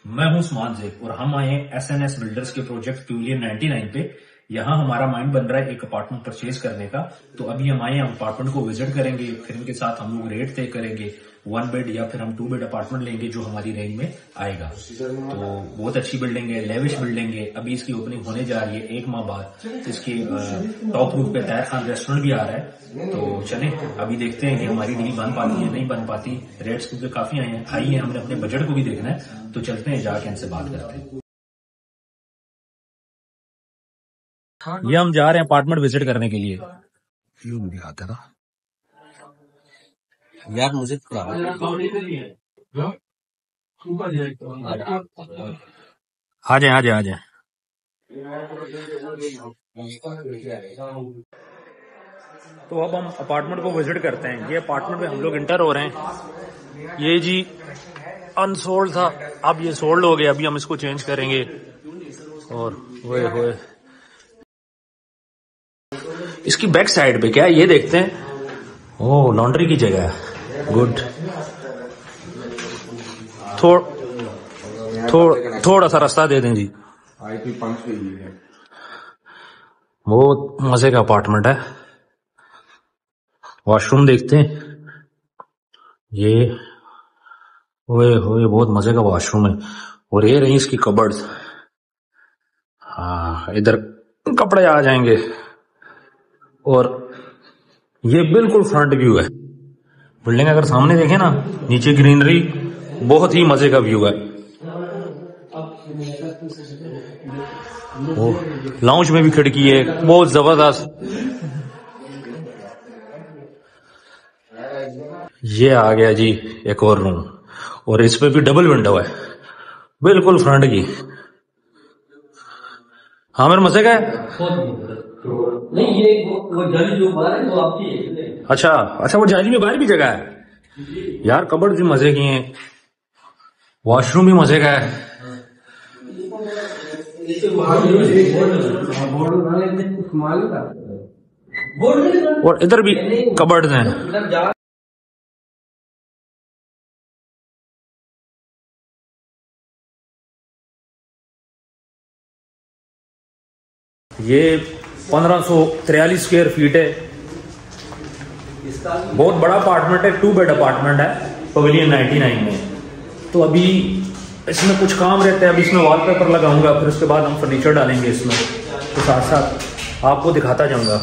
मैं हूं उस्मान ज़ेब और हम आए हैं एसएनएस बिल्डर्स के प्रोजेक्ट प्यूलियन 99 पे। यहाँ हमारा माइंड बन रहा है एक अपार्टमेंट परचेज करने का। तो अभी हम आए हैं, अपार्टमेंट को विजिट करेंगे, फिर इनके साथ हम लोग रेट तय करेंगे, 1 बेड या फिर हम 2 बेड अपार्टमेंट लेंगे जो हमारी रेंज में आएगा। तो बहुत अच्छी बिल्डिंग है, लेविश बिल्डिंग है। अभी इसकी ओपनिंग होने जा रही है 1 माह बाद। इसकी टॉप रूफ पे तायर खान रेस्टोरेंट भी आ रहा है। तो चलें अभी देखते हैं कि हमारी डील बन पाती है नहीं बन पाती। रेट्स क्योंकि काफी आई है, हमने अपने बजट को भी देखना है। तो चलते हैं, जाके इनसे बात करते हैं। ये हम जा रहे हैं अपार्टमेंट विजिट करने के लिए। व्यू नहीं आता ना यार, मुझे आ जाए आ जाए आ जाए। तो अब हम अपार्टमेंट को विजिट करते हैं। ये अपार्टमेंट में हम लोग इंटर हो रहे हैं। ये जी अनसोल्ड था, अब ये सोल्ड हो गया। अभी हम इसको चेंज करेंगे। और वो इसकी बैक साइड पे क्या है ये देखते हैं। ओह, लॉन्ड्री की जगह है, गुड। थोड़ा सा रास्ता दे दें जी। बहुत मजे का अपार्टमेंट है। वॉशरूम देखते हैं। ये ओए होए, बहुत मजे का वॉशरूम है। और ये रही इसकी कबर्ड्स। हाँ, इधर कपड़े आ जाएंगे। और ये बिल्कुल फ्रंट व्यू है। बिल्डिंग अगर सामने देखें ना, नीचे ग्रीनरी, बहुत ही मजे का व्यू है। लाउंज में भी खिड़की है, बहुत जबरदस्त। ये आ गया जी एक और रूम, और इस पे भी डबल विंडो है, बिल्कुल फ्रंट की। हाँ, मेरे मजे का है। नहीं, ये वो जाली जो बाहर है वो आपकी है। अच्छा, वो जाली में बाहर भी जगह है यार। कबर्ड भी मजे की हैं, वॉशरूम भी मजे का है। और इधर भी कबर्ड हैं। ये 1543 स्क्वायर फीट है, बहुत बड़ा अपार्टमेंट है। 2 बेड अपार्टमेंट है पवेलियन 99 में। तो अभी इसमें कुछ काम रहता है। अभी इसमें वॉलपेपर लगाऊंगा, फिर उसके बाद हम फर्नीचर डालेंगे इसमें। तो साथ साथ आपको दिखाता जाऊंगा।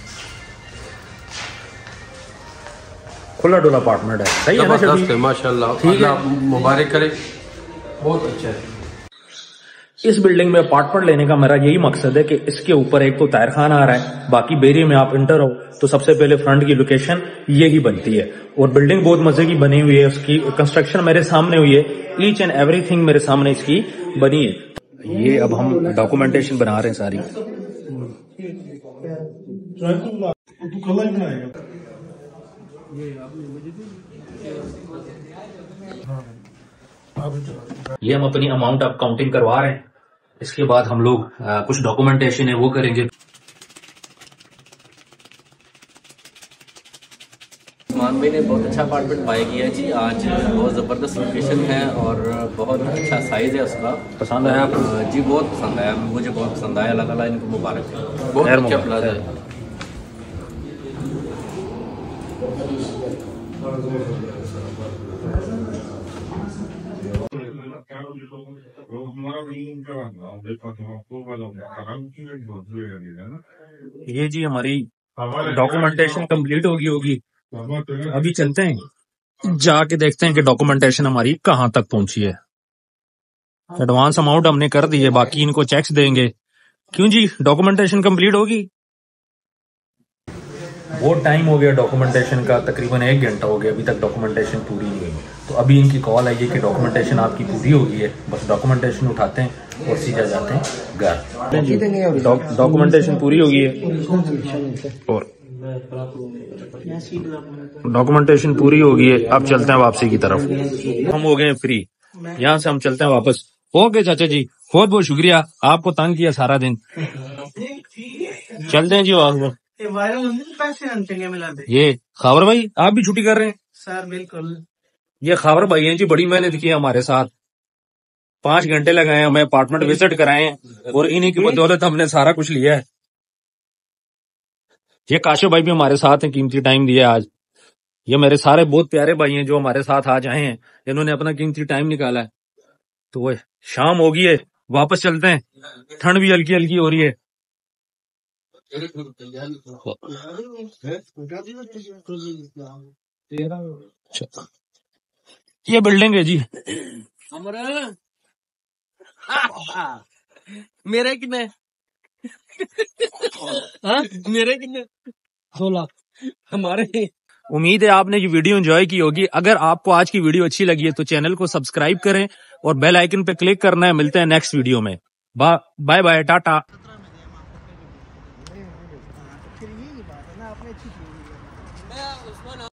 खुला डुला अपार्टमेंट है, सही है ना? माशाल्लाह, ठीक है, मुबारक करे, बहुत अच्छा है। इस बिल्डिंग में अपार्टमेंट लेने का मेरा यही मकसद है कि इसके ऊपर एक तो तायर खाना आ रहा है, बाकी बेरिए में आप इंटर हो तो सबसे पहले फ्रंट की लोकेशन यही बनती है। और बिल्डिंग बहुत मजे की बनी हुई है, उसकी कंस्ट्रक्शन मेरे सामने हुई है, ईच एंड एवरीथिंग मेरे सामने इसकी बनी है। ये अब हम डॉक्यूमेंटेशन बना रहे हैं सारी। ये हम अपनी अमाउंट अब काउंटिंग करवा रहे हैं। इसके बाद हम लोग कुछ डॉक्यूमेंटेशन है वो करेंगे। उस्मान भाई ने बहुत अच्छा अपार्टमेंट बाय किया जी आज। बहुत ज़बरदस्त लोकेशन है और बहुत अच्छा साइज़ है उसका। पसंद आया आपको? जी बहुत पसंद आया, मुझे बहुत पसंद आया। अल्लाह ताला इनको मुबारक है, बहुत अच्छा प्लाजा है। ये जी हमारी डॉक्यूमेंटेशन कंप्लीट होगी। अभी चलते हैं, जाके देखते हैं कि डॉक्यूमेंटेशन हमारी कहाँ तक पहुंची है। एडवांस अमाउंट हमने कर दी है, बाकी इनको चेक्स देंगे। क्यों जी, डॉक्यूमेंटेशन कंप्लीट होगी? बहुत टाइम हो गया डॉक्यूमेंटेशन का, तकरीबन 1 घंटा हो गया, अभी तक डॉक्यूमेंटेशन पूरी नहीं हुई। तो अभी इनकी कॉल आई है कि डॉक्यूमेंटेशन आपकी पूरी हो गई है। बस डॉक्यूमेंटेशन उठाते हैं और सीधा जाते हैं घर। डॉक्यूमेंटेशन पूरी हो गई है और डॉक्यूमेंटेशन पूरी हो गई है। अब चलते हैं वापसी की तरफ। हम हो गए फ्री, यहाँ से हम चलते हैं वापस। ओके चाचा जी, बहुत बहुत शुक्रिया, आपको तंग किया सारा दिन। चलते हैं जी वापस। ये खावर भाई आप भी छुट्टी कर रहे हैं? सर बिल्कुल। ये खावर भाई हैं जी, बड़ी मेहनत की है हमारे साथ। 5 घंटे लगाए हमें अपार्टमेंट विजिट कराए हैं और इन्हीं की बदौलत हमने सारा कुछ लिया है। ये काशो भाई भी हमारे साथ हैं, कीमती टाइम दिया आज। ये मेरे सारे बहुत प्यारे भाई हैं जो हमारे साथ आज आए हैं, इन्होंने अपना कीमती टाइम निकाला है। तो वो शाम हो गई है, वापस चलते हैं, ठंड भी हल्की हल्की हो रही है। ये बिल्डिंग है जी। मेरे कितने मेरे कितने 16 हमारे। उम्मीद है आपने ये वीडियो एंजॉय की होगी। अगर आपको आज की वीडियो अच्छी लगी है तो चैनल को सब्सक्राइब करें और बेल आइकन पे क्लिक करना है। मिलते हैं नेक्स्ट वीडियो में। Bye bye, Tata.